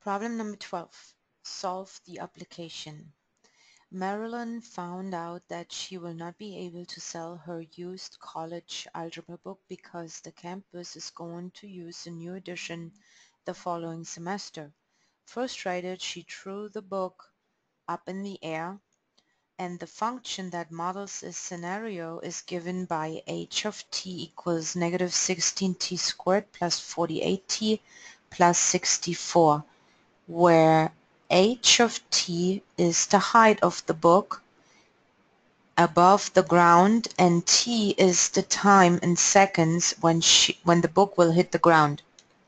Problem number 12. Solve the application. Marilyn found out that she will not be able to sell her used college algebra book because the campus is going to use a new edition the following semester. Frustrated, she threw the book up in the air, and the function that models this scenario is given by h of t equals negative 16t squared plus 48t plus 64, where h of t is the height of the book above the ground and t is the time in seconds when the book will hit the ground.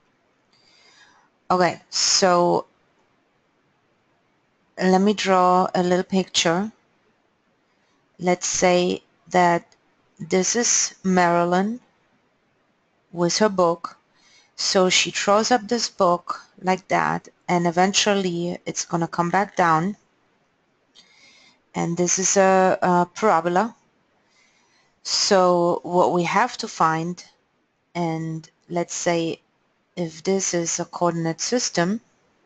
Okay, so let me draw a little picture. Let's say that this is Marilyn with her book. So she throws up this book like that, and eventually it's going to come back down. And this is a parabola. So what we have to find, and let's say if this is a coordinate system,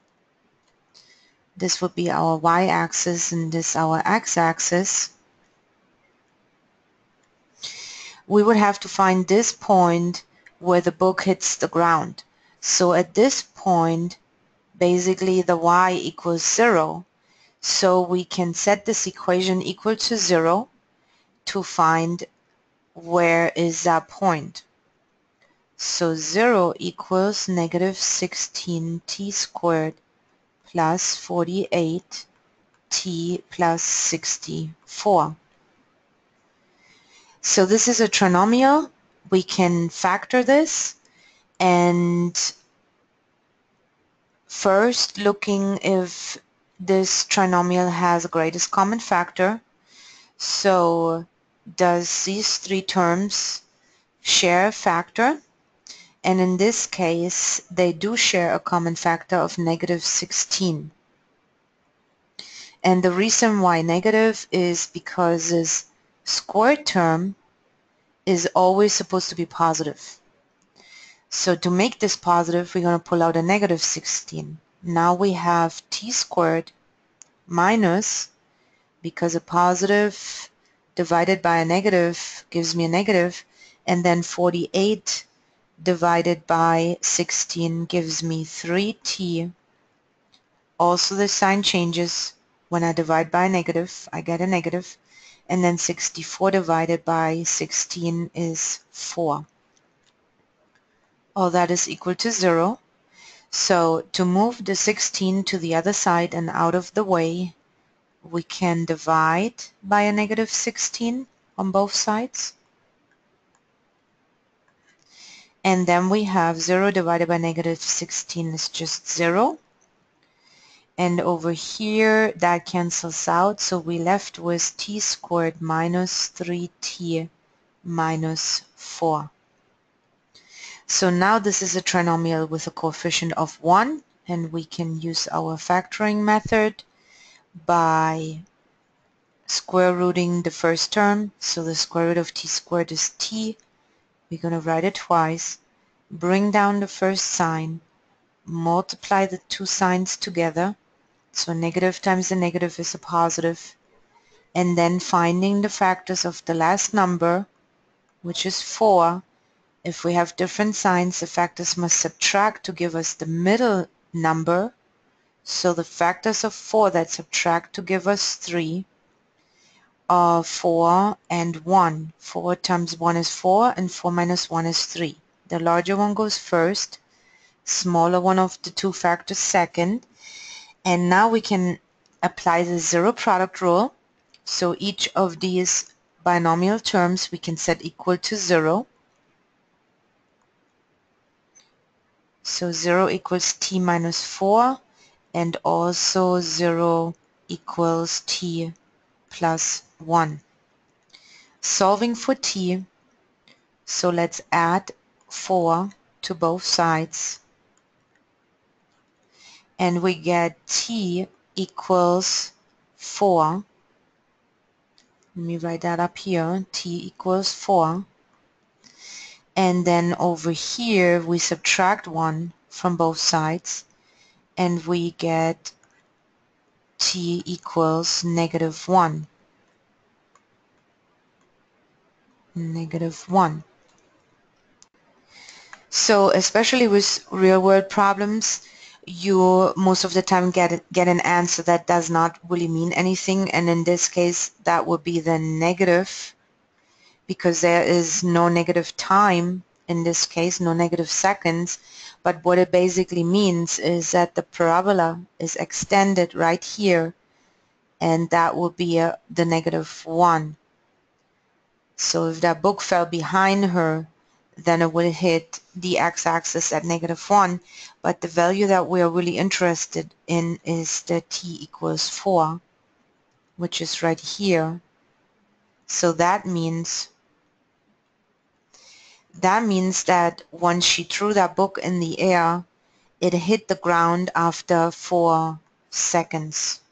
this would be our y-axis and this our x-axis. We would have to find this point where the book hits the ground. So at this point, basically the y equals 0. So we can set this equation equal to 0 to find where is that point. So 0 equals negative 16t squared plus 48t plus 64. So this is a trinomial. We can factor this, and first looking if this trinomial has a greatest common factor. So does these three terms share a factor? And in this case, they do share a common factor of negative 16. And the reason why negative is because this squared term is always supposed to be positive. So to make this positive, we're going to pull out a negative 16. Now we have t squared minus, because a positive divided by a negative gives me a negative, and then 48 divided by 16 gives me 3t. Also the sign changes. When I divide by a negative, I get a negative. And then 64 divided by 16 is 4. All that is equal to 0. So to move the 16 to the other side and out of the way, we can divide by a negative 16 on both sides. And then we have 0 divided by negative 16 is just 0. And over here that cancels out, so we left with t squared minus 3t minus 4. So now this is a trinomial with a coefficient of 1, and we can use our factoring method by square rooting the first term. So the square root of t squared is t. We're going to write it twice. Bring down the first sign, multiply the two signs together. So negative times the negative is a positive. And then finding the factors of the last number, which is 4. If we have different signs, the factors must subtract to give us the middle number. So the factors of 4 that subtract to give us 3 are 4 and 1. 4 times 1 is 4, and 4 minus 1 is 3. The larger one goes first, smaller one of the two factors second. And now we can apply the zero product rule. So each of these binomial terms we can set equal to 0. So 0 equals t minus 4, and also 0 equals t plus 1. Solving for t, so let's add 4 to both sides, and we get t equals 4. Let me write that up here. T equals 4. And then over here we subtract 1 from both sides, and we get t equals -1. -1. So especially with real-world problems, you most of the time get an answer that does not really mean anything, and in this case that would be the negative, because there is no negative time in this case, no negative seconds. But what it basically means is that the parabola is extended right here, and that will be the -1. So if that book fell behind her, then it would hit the x-axis at -1, but the value that we are really interested in is the t equals 4, which is right here. So that means that once she threw that book in the air, it hit the ground after 4 seconds.